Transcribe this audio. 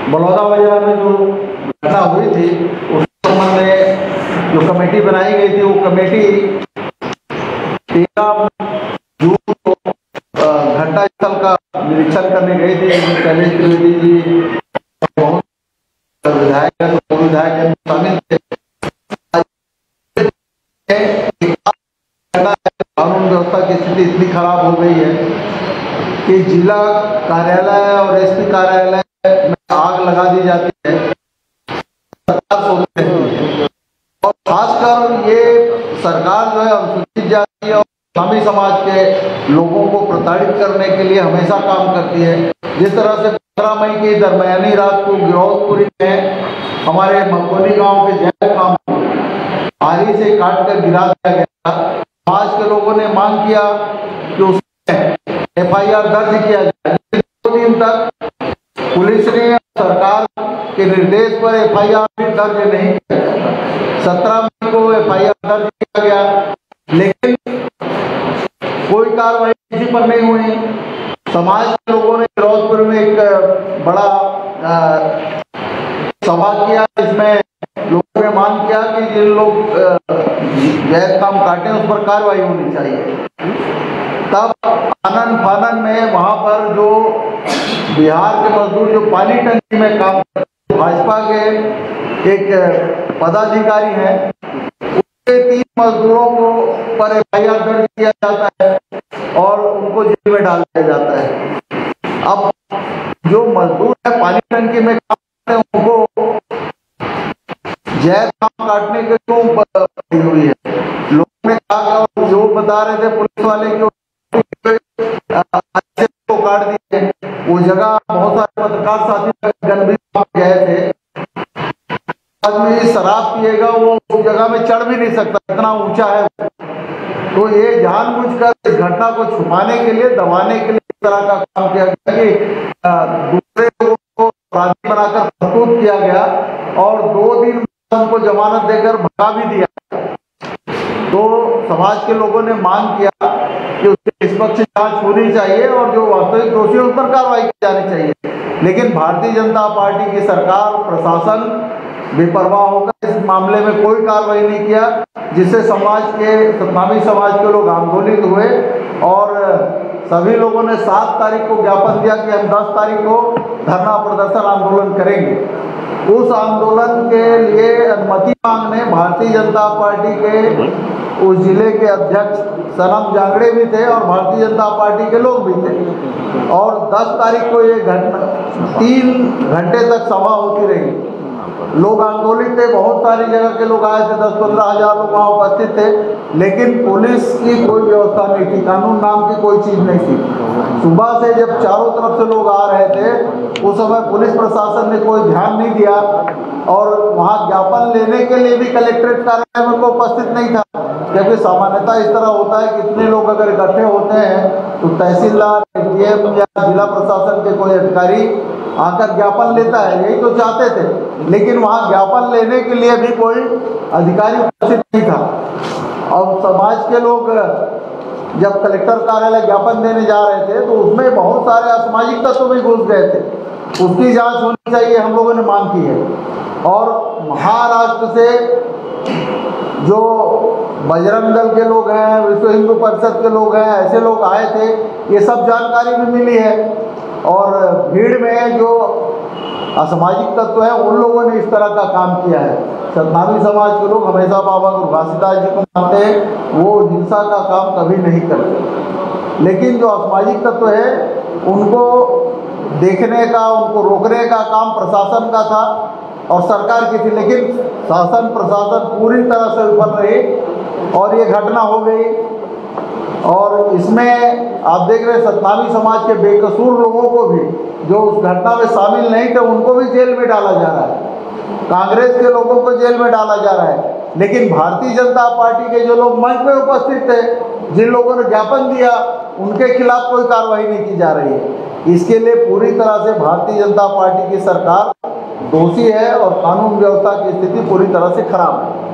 बलौदा बाजार में जो घटना हुई थी उस संबंध में जो कमेटी बनाई गई थी, वो कमेटी 13 जून को घटनास्थल का निरीक्षण करने गई थी। शैलेश त्रिवेदी जी बहुत विधायक शामिल थे। कानून व्यवस्था की स्थिति इतनी खराब हो गई है कि जिला कार्यालय और एसपी कार्यालय में आग लगा दी जाती है, सरकार सोचती है। और खासकर ये सरकार जो है अनुसूचित जाति और इस्लामी समाज के लोगों को प्रताड़ित करने के लिए हमेशा काम करती है। जिस तरह से 15 मई की दरमियानी रात को गिरौदपुरी में हमारे मकोली गांव के जैन काम आरी से काट कर गिरा दिया गया, समाज के लोगों ने मांग किया कि उसमें FIR दर्ज किया जाए। 2 दिन तक पुलिस ने सरकार के निर्देश पर FIR भी दर्ज नहीं किया। 17 मई को FIR दर्ज किया गया, लेकिन कोई कार्रवाई किसी पर नहीं हुई। समाज के लोगों ने गिरौदपुर में एक बड़ा सभा किया, इसमें लोगों ने मांग किया कि जिन लोग गैर काम काटे उस पर कार्रवाई होनी चाहिए। तब आनन फानन में वहां पर जो बिहार के मजदूर जो पानी टंकी में काम करते, भाजपा के एक पदाधिकारी हैं, उसके 3 मजदूरों को पर FIR दर्ज किया जाता है और उनको जेल में डाल दिया जाता है। अब जो मजदूर है पानी टंकी में काम करते हैं, उनको जैर काम काटने के क्यों हुई है? लोगों ने कहा, जो बता रहे थे पुलिस वाले की को काट दिए। वो जगह बहुत सारे पत्रकार साथी गंभीर गए थे। आदमी शराब पिएगा वो उस जगह में चढ़ भी नहीं सकता, इतना ऊंचा है। तो ये जानबूझकर इस घटना को छुपाने के लिए, दबाने के लिए इस तरह का काम किया गया कि दूसरे लोगों को अपराधी बनाकर प्रस्तुत किया गया और 2 दिन उनको जमानत देकर भगा भी दिया। तो समाज के लोगों ने मांग किया कि उसकी निष्पक्ष जांच होनी चाहिए और जो वास्तविक दोषी उस पर कार्रवाई की जानी चाहिए। लेकिन भारतीय जनता पार्टी की सरकार, प्रशासन बेपरवाह होकर इस मामले में कोई कार्रवाई नहीं किया, जिससे समाज के सतनामी समाज के लोग आंदोलित हुए और सभी लोगों ने 7 तारीख को ज्ञापन दिया कि हम 10 तारीख को धरना प्रदर्शन आंदोलन करेंगे। उस आंदोलन के लिए अनुमति मांगने भारतीय जनता पार्टी के उस जिले के अध्यक्ष सनम जांगड़े भी थे और भारतीय जनता पार्टी के लोग भी थे। और 10 तारीख को ये घटना 3 घंटे तक सभा होती रही। लोग आंदोलित थे, बहुत सारी जगह के लोग आए थे, 10-15 हजार लोग वहाँ उपस्थित थे, लेकिन पुलिस की कोई व्यवस्था नहीं थी, कानून नाम की कोई चीज़ नहीं थी। सुबह से जब चारों तरफ से लोग आ रहे थे, उस समय पुलिस प्रशासन ने कोई ध्यान नहीं दिया और वहाँ ज्ञापन लेने के लिए भी कलेक्ट्रेट कार्यालय में कोई उपस्थित नहीं था। क्योंकि सामान्यतः इस तरह होता है, कितने लोग अगर इकट्ठे होते हैं तो तहसीलदार, SDM या जिला प्रशासन के कोई अधिकारी आकर ज्ञापन लेता है, यही तो चाहते थे। लेकिन वहाँ ज्ञापन लेने के लिए भी कोई अधिकारी उपस्थित नहीं था। और समाज के लोग जब कलेक्टर कार्यालय ज्ञापन देने जा रहे थे तो उसमें बहुत सारे असामाजिक तत्व भी घुस गए थे। उसकी जांच होनी चाहिए, हम लोगों ने मांग की है। और महाराष्ट्र से जो बजरंग दल के लोग हैं, विश्व हिंदू परिषद के लोग हैं, ऐसे लोग आए थे, ये सब जानकारी भी मिली है। और भीड़ में जो असामाजिक तत्व हैं उन लोगों ने इस तरह का काम किया है। सतनामी समाज के लोग हमेशा बाबा गुरु घासीदास जी को मानते हैं, वो हिंसा का काम कभी नहीं करते। लेकिन जो असामाजिक तत्व है उनको देखने का, उनको रोकने का काम प्रशासन का था और सरकार की थी। लेकिन शासन प्रशासन पूरी तरह से विफल रही और ये घटना हो गई। और इसमें आप देख रहे हैं सतनामी समाज के बेकसूर लोगों को भी, जो उस घटना में शामिल नहीं थे, उनको भी जेल में डाला जा रहा है। कांग्रेस के लोगों को जेल में डाला जा रहा है। लेकिन भारतीय जनता पार्टी के जो लोग मंच में उपस्थित थे, जिन लोगों ने ज्ञापन दिया, उनके खिलाफ कोई कार्रवाई नहीं की जा रही है। इसके लिए पूरी तरह से भारतीय जनता पार्टी की सरकार दोषी है और कानून व्यवस्था की स्थिति पूरी तरह से खराब है।